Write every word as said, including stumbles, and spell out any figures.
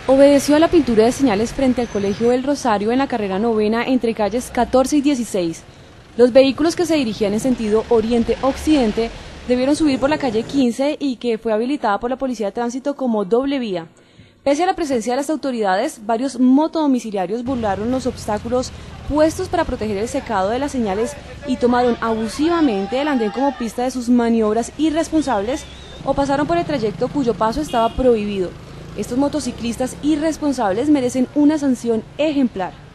Obedeció a la pintura de señales frente al Colegio del Rosario en la carrera novena entre calles catorce y dieciséis. Los vehículos que se dirigían en sentido oriente-occidente debieron subir por la calle quince y que fue habilitada por la Policía de Tránsito como doble vía. Pese a la presencia de las autoridades, varios motodomiciliarios burlaron los obstáculos puestos para proteger el secado de las señales y tomaron abusivamente el andén como pista de sus maniobras irresponsables o pasaron por el trayecto cuyo paso estaba prohibido. Estos motociclistas irresponsables merecen una sanción ejemplar.